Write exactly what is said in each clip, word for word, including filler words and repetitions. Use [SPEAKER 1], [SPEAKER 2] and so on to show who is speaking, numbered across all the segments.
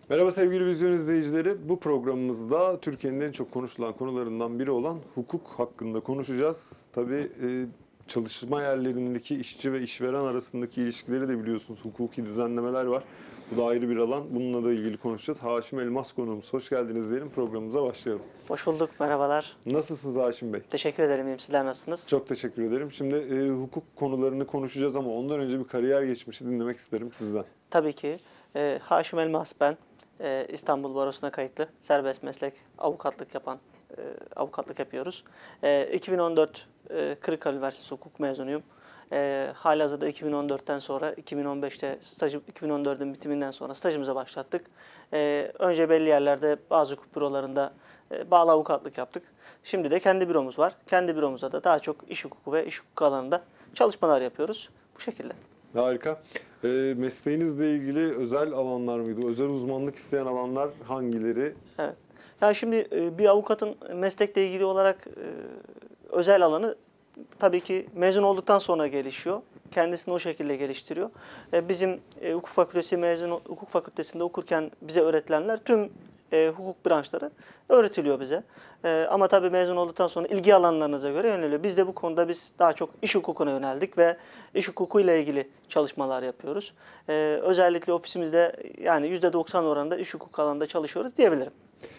[SPEAKER 1] Merhaba sevgili vizyon izleyicileri. Bu programımızda Türkiye'nin en çok konuşulan konularından biri olan hukuk hakkında konuşacağız. Tabii e, çalışma yerlerindeki işçi ve işveren arasındaki ilişkileri de biliyorsunuz. Hukuki düzenlemeler var. Bu da ayrı bir alan. Bununla da ilgili konuşacağız. Haşim Elmas konuğumuz. Hoş geldiniz diyelim. Programımıza başlayalım.
[SPEAKER 2] Hoş bulduk, merhabalar.
[SPEAKER 1] Nasılsınız Haşim Bey?
[SPEAKER 2] Teşekkür ederim, iyiyim. Sizler nasılsınız?
[SPEAKER 1] Çok teşekkür ederim. Şimdi e, hukuk konularını konuşacağız ama ondan önce bir kariyer geçmişi dinlemek isterim sizden.
[SPEAKER 2] Tabii ki. E, Haşim Elmas ben. E, İstanbul Barosu'na kayıtlı, serbest meslek avukatlık yapan, e, avukatlık yapıyoruz. E, iki bin on dört e, Kırıkkale Üniversitesi hukuk mezunuyum. E, halihazırda iki bin on dörtten sonra, iki bin on beşte stajı, iki bin on dördün bitiminden sonra stajımıza başlattık. E, önce belli yerlerde bazı hukuk bürolarında e, bağlı avukatlık yaptık. Şimdi de kendi büromuz var. Kendi büromuzda da daha çok iş hukuku ve iş hukuku alanında çalışmalar yapıyoruz. Bu şekilde.
[SPEAKER 1] Harika. E, mesleğinizle ilgili özel alanlar mıydı? Özel uzmanlık isteyen alanlar hangileri?
[SPEAKER 2] Evet. Ya şimdi e, bir avukatın meslekle ilgili olarak e, özel alanı tabii ki mezun olduktan sonra gelişiyor. Kendisini o şekilde geliştiriyor. E, bizim e, hukuk fakültesi mezun hukuk fakültesinde okurken bize öğretilenler tüm e, hukuk branşları öğretiliyor bize. E, ama tabii mezun olduktan sonra ilgi alanlarınıza göre yöneliyor. Biz de bu konuda biz daha çok iş hukukuna yöneldik ve iş hukukuyla ilgili çalışmalar yapıyoruz. E, özellikle ofisimizde yani yüzde doksan oranında iş hukuk alanında çalışıyoruz diyebilirim.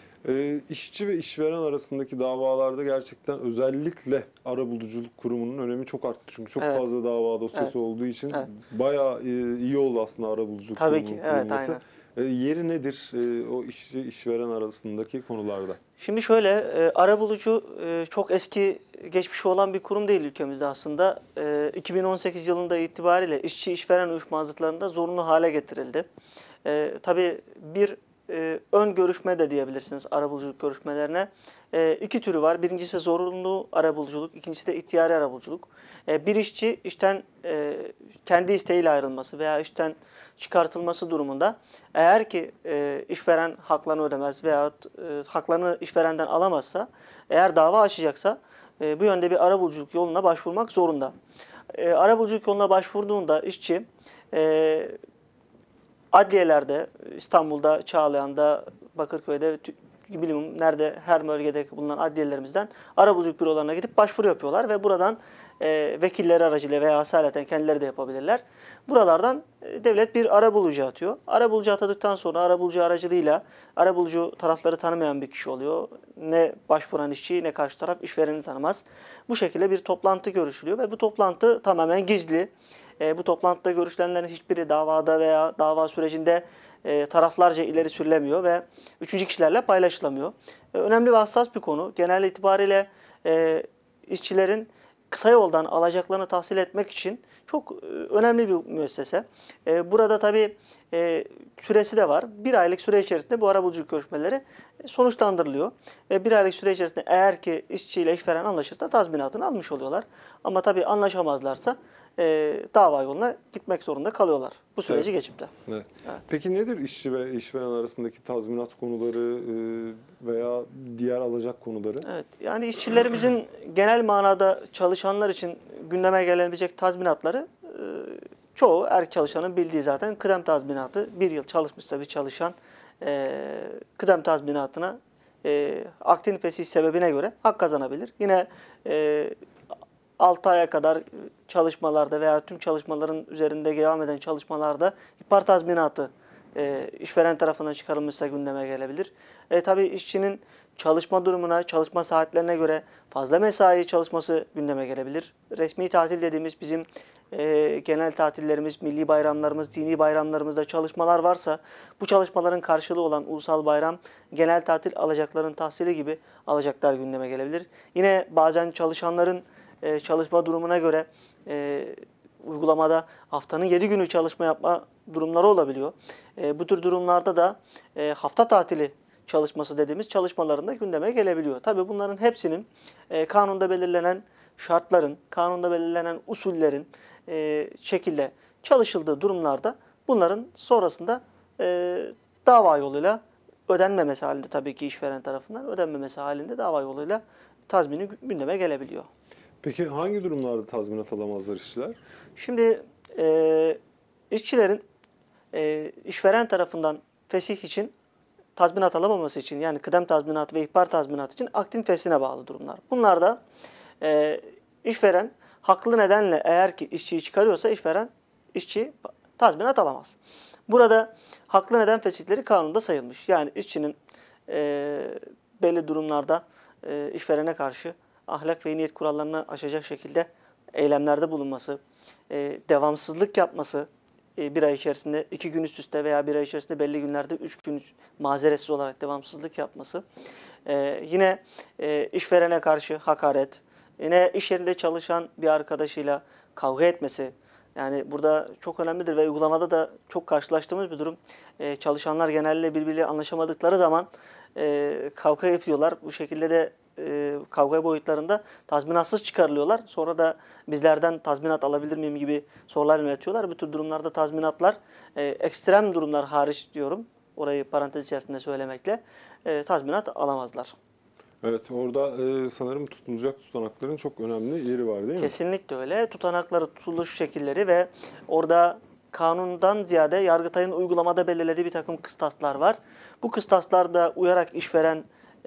[SPEAKER 1] E, işçi ve işveren arasındaki davalarda gerçekten özellikle arabuluculuk kurumunun önemi çok arttı. Çünkü çok
[SPEAKER 2] Evet.
[SPEAKER 1] fazla dava dosyası
[SPEAKER 2] Evet.
[SPEAKER 1] olduğu için
[SPEAKER 2] Evet.
[SPEAKER 1] bayağı e, iyi oldu aslında arabuluculuk
[SPEAKER 2] Tabii
[SPEAKER 1] kurumunun
[SPEAKER 2] ki, evet,
[SPEAKER 1] kurulması.
[SPEAKER 2] aynen.
[SPEAKER 1] E, yeri nedir e, o işçi işveren arasındaki konularda?
[SPEAKER 2] Şimdi şöyle, e, arabulucu e, çok eski geçmişi olan bir kurum değil ülkemizde aslında. E, iki bin on sekiz yılında itibariyle işçi işveren uyuşmazlıklarında zorunlu hale getirildi. E, tabii bir e, ön görüşme de diyebilirsiniz arabuluculuk görüşmelerine. E, iki türü var. Birincisi zorunlu arabuluculuk, ikincisi de ihtiyari arabuluculuk. E, bir işçi işten e, kendi isteğiyle ayrılması veya işten çıkartılması durumunda eğer ki e, işveren haklarını ödemez veyahut e, haklarını işverenden alamazsa, eğer dava açacaksa e, bu yönde bir arabuluculuk yoluna başvurmak zorunda. E, arabuluculuk yoluna başvurduğunda işçi e, adliyelerde, İstanbul'da, Çağlayan'da, Bakırköy'de, bilmiyorum nerede, her bölgede bulunan adliyelerimizden arabuluculuk bürolarına gidip başvuru yapıyorlar ve buradan e, vekilleri aracılığıyla veya asaleten kendileri de yapabilirler. Buralardan e, devlet bir arabulucu atıyor. Arabulucu atadıktan sonra arabulucu aracılığıyla arabulucu tarafları tanımayan bir kişi oluyor. Ne başvuran işçi ne karşı taraf işvereni tanımaz. Bu şekilde bir toplantı görüşülüyor ve bu toplantı tamamen gizli. E, bu toplantıda görüşülenlerin hiçbiri davada veya dava sürecinde e, taraflarca ileri sürülemiyor ve üçüncü kişilerle paylaşılamıyor. E, önemli ve hassas bir konu. Genel itibariyle e, işçilerin kısa yoldan alacaklarını tahsil etmek için çok e, önemli bir müessese. E, burada tabii e, süresi de var. Bir aylık süre içerisinde bu arabuluculuk görüşmeleri sonuçlandırılıyor. Ve bir aylık süre içerisinde eğer ki işçiyle işveren anlaşırsa tazminatını almış oluyorlar. Ama tabii anlaşamazlarsa e, dava yoluna gitmek zorunda kalıyorlar. Bu süreci
[SPEAKER 1] Evet.
[SPEAKER 2] geçip de.
[SPEAKER 1] Evet.
[SPEAKER 2] Evet.
[SPEAKER 1] Peki nedir işçi ve işveren arasındaki tazminat konuları e, veya diğer alacak konuları?
[SPEAKER 2] Evet, yani işçilerimizin genel manada çalışanlar için gündeme gelebilecek tazminatları e, çoğu er çalışanın bildiği zaten kıdem tazminatı. Bir yıl çalışmışsa bir çalışan e, kıdem tazminatına e, aktin fesih sebebine göre hak kazanabilir. Yine e, altı aya kadar çalışmalarda veya tüm çalışmaların üzerinde devam eden çalışmalarda ihbar tazminatı e, işveren tarafından çıkarılmışsa gündeme gelebilir. E, tabii işçinin çalışma durumuna, çalışma saatlerine göre fazla mesai çalışması gündeme gelebilir. Resmi tatil dediğimiz bizim e, genel tatillerimiz, milli bayramlarımız, dini bayramlarımızda çalışmalar varsa bu çalışmaların karşılığı olan ulusal bayram, genel tatil alacakların tahsili gibi alacaklar gündeme gelebilir. Yine bazen çalışanların e, çalışma durumuna göre e, uygulamada haftanın yedi günü çalışma yapma durumları olabiliyor. E, bu tür durumlarda da e, hafta tatili çalışması dediğimiz çalışmalarında gündeme gelebiliyor. Tabii bunların hepsinin e, kanunda belirlenen şartların, kanunda belirlenen usullerin e, şekilde çalışıldığı durumlarda bunların sonrasında e, dava yoluyla ödenmemesi halinde tabii ki işveren tarafından ödenmemesi halinde dava yoluyla tazmini gündeme gelebiliyor.
[SPEAKER 1] Peki hangi durumlarda tazminat alamazlar işçiler?
[SPEAKER 2] Şimdi e, işçilerin e, işveren tarafından fesih için tazminat alamaması için, yani kıdem tazminatı ve ihbar tazminatı için akdin feshine bağlı durumlar. Bunlarda e, işveren haklı nedenle eğer ki işçiyi çıkarıyorsa işveren işçi tazminat alamaz. Burada haklı neden fesihleri kanunda sayılmış. Yani işçinin e, belli durumlarda e, işverene karşı ahlak ve niyet kurallarını aşacak şekilde eylemlerde bulunması, e, devamsızlık yapması, e, bir ay içerisinde iki gün üst üste veya bir ay içerisinde belli günlerde üç gün mazeretsiz olarak devamsızlık yapması, e, yine e, işverene karşı hakaret, yine iş yerinde çalışan bir arkadaşıyla kavga etmesi, yani burada çok önemlidir ve uygulamada da çok karşılaştığımız bir durum. Ee, çalışanlar genelde birbiriyle anlaşamadıkları zaman e, kavga yapıyorlar. Bu şekilde de e, kavga boyutlarında tazminatsız çıkarılıyorlar. Sonra da bizlerden tazminat alabilir miyim gibi sorular yöneltiyorlar. Bu tür durumlarda tazminatlar, e, ekstrem durumlar hariç diyorum, orayı parantez içerisinde söylemekle, e, tazminat alamazlar.
[SPEAKER 1] Evet, orada e, sanırım tutulacak tutanakların çok önemli yeri var değil mi?
[SPEAKER 2] Kesinlikle öyle. Tutanakları, tutuluş şekilleri ve orada kanundan ziyade Yargıtay'ın uygulamada belirlediği bir takım kıstaslar var. Bu kıstaslarda uyarak işveren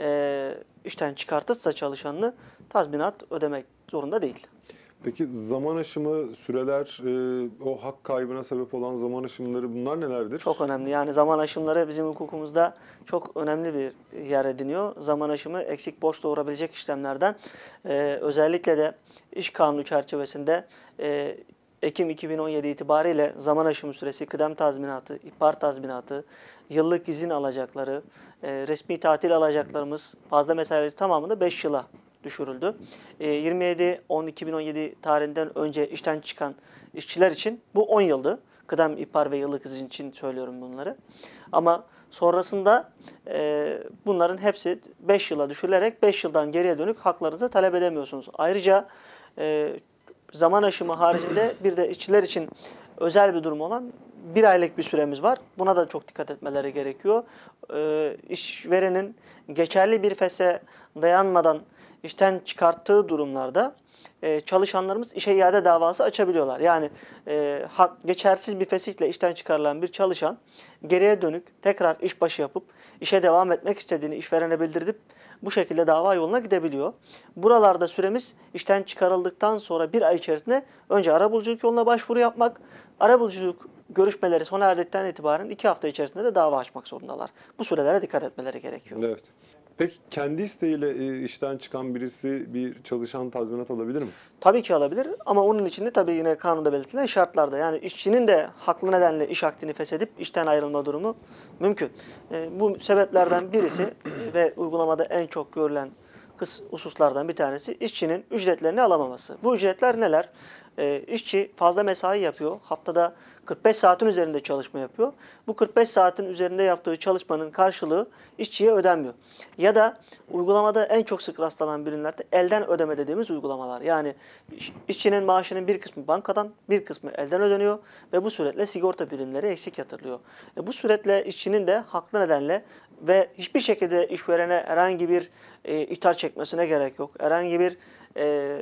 [SPEAKER 2] e, işten çıkartırsa çalışanını tazminat ödemek zorunda değil.
[SPEAKER 1] Peki zaman aşımı, süreler, e, o hak kaybına sebep olan zaman aşımları bunlar nelerdir?
[SPEAKER 2] Çok önemli. Yani zaman aşımları bizim hukukumuzda çok önemli bir yer ediniyor. Zaman aşımı eksik borç doğurabilecek işlemlerden. Ee, özellikle de iş kanunu çerçevesinde e, Ekim iki bin on yedi itibariyle zaman aşımı süresi, kıdem tazminatı, ihbar tazminatı, yıllık izin alacakları, e, resmi tatil alacaklarımız fazla mesaisi tamamında beş yıla düşürüldü. yirmi yedi on iki bin on yedi tarihinden önce işten çıkan işçiler için bu on yıldı. Kıdem, ihbar ve yıllık izin için söylüyorum bunları. Ama sonrasında e, bunların hepsi beş yıla düşürülerek beş yıldan geriye dönük haklarınızı talep edemiyorsunuz. Ayrıca e, zaman aşımı haricinde bir de işçiler için özel bir durum olan bir aylık bir süremiz var. Buna da çok dikkat etmeleri gerekiyor. E, işverenin geçerli bir feshe dayanmadan işten çıkarttığı durumlarda e, çalışanlarımız işe iade davası açabiliyorlar. Yani e, hak, geçersiz bir fesihle işten çıkarılan bir çalışan geriye dönük tekrar işbaşı yapıp işe devam etmek istediğini işverene bildirip bu şekilde dava yoluna gidebiliyor. Buralarda süremiz işten çıkarıldıktan sonra bir ay içerisinde önce arabuluculuk yoluna başvuru yapmak, arabuluculuk görüşmeleri sona erdikten itibaren iki hafta içerisinde de dava açmak zorundalar. Bu sürelere dikkat etmeleri gerekiyor.
[SPEAKER 1] Evet. Peki kendi isteğiyle e, işten çıkan birisi bir çalışan tazminat alabilir mi?
[SPEAKER 2] Tabii ki alabilir ama onun için de tabii yine kanunda belirtilen şartlarda, yani işçinin de haklı nedenle iş akdini feshedip işten ayrılma durumu mümkün. E, bu sebeplerden birisi ve uygulamada en çok görülen kıs hususlardan bir tanesi işçinin ücretlerini alamaması. Bu ücretler neler? E, işçi fazla mesai yapıyor. Haftada kırk beş saatin üzerinde çalışma yapıyor. Bu kırk beş saatin üzerinde yaptığı çalışmanın karşılığı işçiye ödenmiyor. Ya da uygulamada en çok sık rastlanan birimlerde elden ödeme dediğimiz uygulamalar. Yani iş, işçinin maaşının bir kısmı bankadan, bir kısmı elden ödeniyor ve bu suretle sigorta birimleri eksik yatırılıyor. E, bu suretle işçinin de haklı nedenle ve hiçbir şekilde işverene herhangi bir e, ithal çekmesine gerek yok. Herhangi bir e,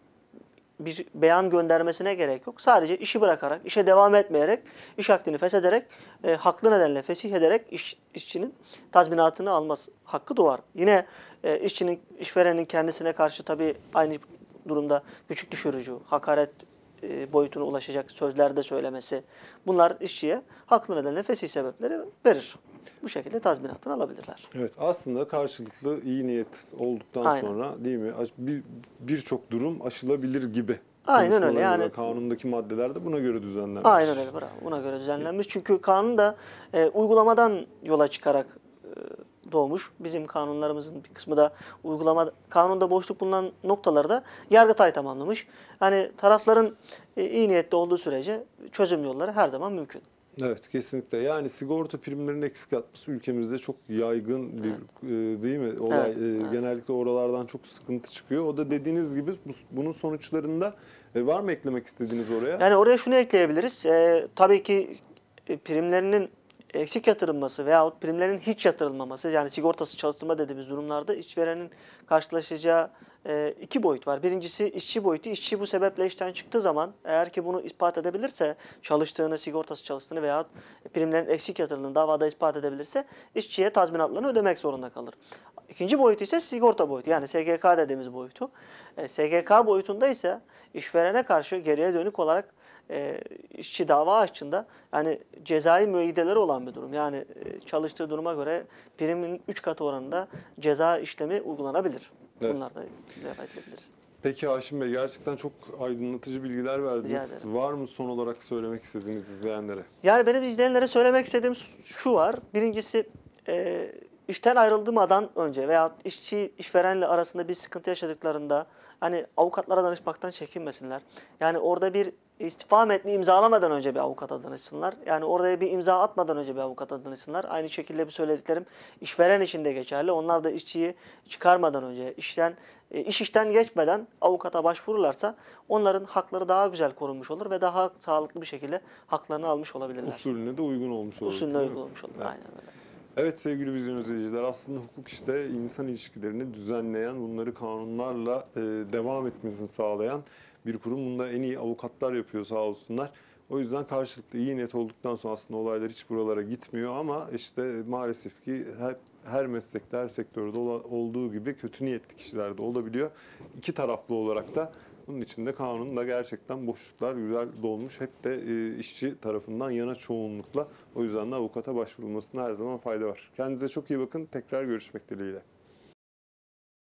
[SPEAKER 2] bir beyan göndermesine gerek yok. Sadece işi bırakarak, işe devam etmeyerek, iş akdini feshederek, e, haklı nedenle fesih ederek iş, işçinin tazminatını alması hakkı doğar. Yine e, işçinin, işverenin kendisine karşı tabii aynı durumda küçük düşürücü, hakaret e, boyutuna ulaşacak sözler de söylemesi, bunlar işçiye haklı nedenle fesih sebepleri verir. Bu şekilde tazminatını alabilirler.
[SPEAKER 1] Evet, aslında karşılıklı iyi niyet olduktan
[SPEAKER 2] Aynen.
[SPEAKER 1] sonra değil mi? Bir birçok durum aşılabilir gibi.
[SPEAKER 2] Aynen öyle,
[SPEAKER 1] Konuşmalarında,
[SPEAKER 2] yani
[SPEAKER 1] kanundaki maddeler de buna göre düzenlenmiş.
[SPEAKER 2] aynen öyle, bravo. Buna göre düzenlenmiş. Çünkü kanun da e, uygulamadan yola çıkarak e, doğmuş. Bizim kanunlarımızın bir kısmı da uygulama, kanunda boşluk bulunan noktaları da Yargıtay tamamlamış. Hani tarafların e, iyi niyetli olduğu sürece çözüm yolları her zaman mümkün.
[SPEAKER 1] Evet, kesinlikle. Yani sigorta primlerinin eksik yatması ülkemizde çok yaygın bir e, değil mi olay?
[SPEAKER 2] Evet,
[SPEAKER 1] E,
[SPEAKER 2] evet.
[SPEAKER 1] Genellikle oralardan çok sıkıntı çıkıyor. O da dediğiniz gibi bu, bunun sonuçlarında e, var mı eklemek istediğiniz oraya?
[SPEAKER 2] Yani oraya şunu ekleyebiliriz. E, tabii ki e, primlerinin eksik yatırılması veyahut primlerin hiç yatırılmaması, yani sigortası çalıştırma dediğimiz durumlarda işverenin karşılaşacağı e, iki boyut var. Birincisi işçi boyutu. İşçi bu sebeple işten çıktığı zaman eğer ki bunu ispat edebilirse, çalıştığını, sigortası çalıştığını veyahut primlerin eksik yatırıldığını davada ispat edebilirse işçiye tazminatlarını ödemek zorunda kalır. İkinci boyut ise sigorta boyutu, yani S G K dediğimiz boyutu. E, S G K boyutunda ise işverene karşı geriye dönük olarak e, işçi dava açtığında yani cezai müeyyideleri olan bir durum. Yani e, çalıştığı duruma göre primin üç katı oranında ceza işlemi uygulanabilir.
[SPEAKER 1] Evet.
[SPEAKER 2] Bunlar da devam edilebilir.
[SPEAKER 1] Peki Haşim Bey, gerçekten çok aydınlatıcı bilgiler
[SPEAKER 2] Rica
[SPEAKER 1] verdiniz.
[SPEAKER 2] ederim.
[SPEAKER 1] Var mı son olarak söylemek istediğiniz izleyenlere?
[SPEAKER 2] Yani benim izleyenlere söylemek istediğim şu var. Birincisi e, işten ayrılmadan önce veya işçi işverenle arasında bir sıkıntı yaşadıklarında hani avukatlara danışmaktan çekinmesinler. Yani orada bir istifa metni imzalamadan önce bir avukata danışsınlar. Yani oraya bir imza atmadan önce bir avukata danışsınlar. Aynı şekilde bu söylediklerim işveren için de geçerli. Onlar da işçiyi çıkarmadan önce, işten e, iş işten geçmeden avukata başvururlarsa onların hakları daha güzel korunmuş olur ve daha sağlıklı bir şekilde haklarını almış olabilirler.
[SPEAKER 1] Usulüne de uygun olmuş olur.
[SPEAKER 2] Usulüne
[SPEAKER 1] değil mi?
[SPEAKER 2] uygun olmuş olur.
[SPEAKER 1] Evet.
[SPEAKER 2] Aynen öyle.
[SPEAKER 1] Evet sevgili vizyon izleyiciler, aslında hukuk işte insan ilişkilerini düzenleyen, bunları kanunlarla e, devam etmesini sağlayan bir kurum. Bunu da en iyi avukatlar yapıyor sağ olsunlar. O yüzden karşılıklı iyi niyet olduktan sonra aslında olaylar hiç buralara gitmiyor ama işte maalesef ki her, her meslekte, her sektörde ola- olduğu gibi kötü niyetli kişiler de olabiliyor. İki taraflı olarak da bunun içinde kanunda gerçekten boşluklar güzel dolmuş. Hep de e, işçi tarafından yana çoğunlukla. O yüzden de avukata başvurulmasına her zaman fayda var. Kendinize çok iyi bakın. Tekrar görüşmek dileğiyle.